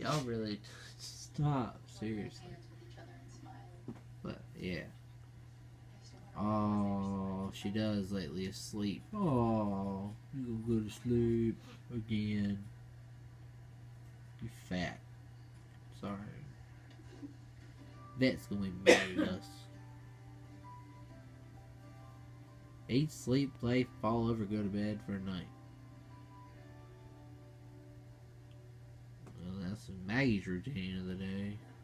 Y'all really stop, seriously. But yeah. Oh, she does lately asleep. Oh, you gonna go to sleep again. You fat. Sorry. Vet's gonna be mad at us. Eat, sleep, play, fall over, go to bed for a night. Well, that's Maggie's routine of the day.